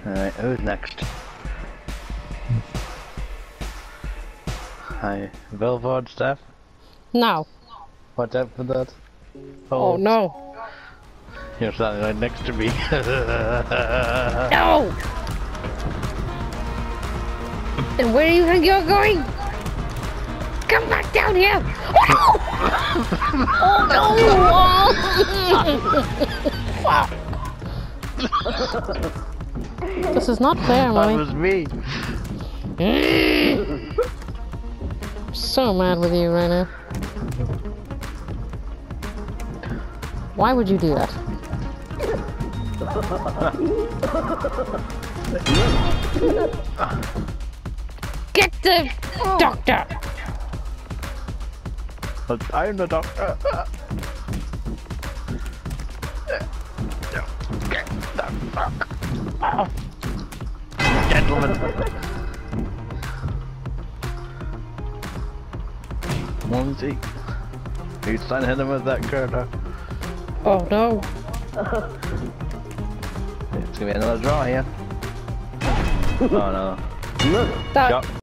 Alright, who's next? Hi, Velvord staff? No. Watch out for that. Oh no. You're standing right next to me. No! And where do you think you're going? Come back down here! Oh no! Fuck. This is not fair, Mommy. That was me. I'm so mad with you right now. Why would you do that? Get the doctor! But I'm the doctor. Get the fuck off. Gentlemen. Mumsy. You stand him with that curler. Oh no. It's gonna be another draw here. Oh no. That Shot.